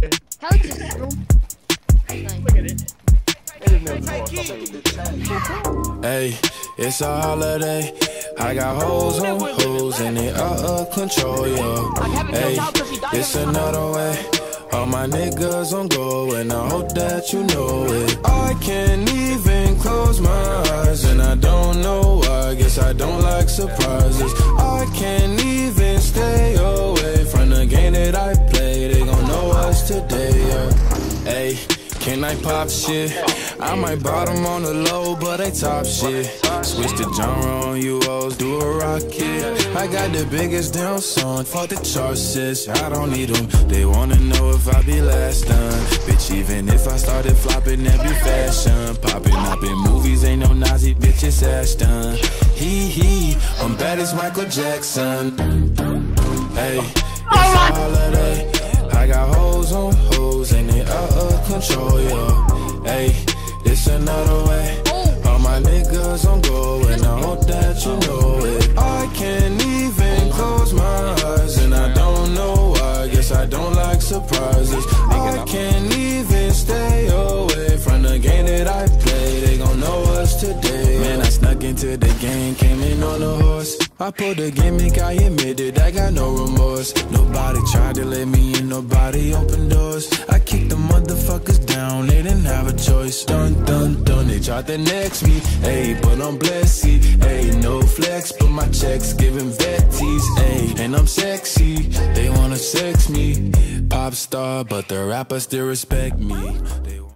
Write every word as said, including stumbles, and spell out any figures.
Hell, just bro. Look at it. Hey, it's a holiday. I got hoes on hoes and they out of control, yo. Hey, it's another way. All my niggas on go and I hope that you know it. I can't even close my eyes and I don't know why. Guess I don't like surprises. I can't even stay away from the game that I play. They gon' know us today, yeah. Hey, can I pop shit? I might bottom on the low, but I top shit. Switch the genre on you hoes, do a rocket. I got the biggest damn song, fuck the charts, sis. I don't need them, they wanna know if I be last done. Bitch, even if I started flopping, that be fashion. Popping up in movies, ain't no Nazi, bitch, it's Ashton. Hee hee, I'm bad as Michael Jackson. Hey, it's a holiday. I got hoes on hoes, and they out of control, yo. Hey, it's another way. All my niggas on go, and I hope that you know it. I can't even close my eyes, and I don't know why. Guess I don't like surprises. I can't even stay away from the game that I play. They gon' know us today. Man, I snuck into the game, came in on a horse. I pulled the gimmick, I admit it, I got no remorse. Nobody tried to let me in, nobody opened doors. I kicked the motherfuckers down, they didn't have a choice. Dun dun dun, they tried to next me, ayy, but I'm blessed, ayy, no flex, but my checks giving vetties, ayy, and I'm sexy, they wanna sex me. Pop star, but the rappers still respect me. They